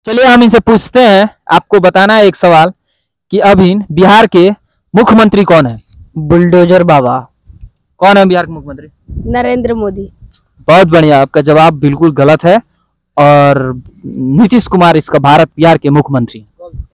चलिए हम इनसे पूछते हैं, आपको बताना है एक सवाल कि अभी बिहार के मुख्यमंत्री कौन है? बुलडोजर बाबा। कौन है बिहार के मुख्यमंत्री? नरेंद्र मोदी। बहुत बढ़िया, आपका जवाब बिल्कुल गलत है और नीतीश कुमार इसका बिहार के मुख्यमंत्री।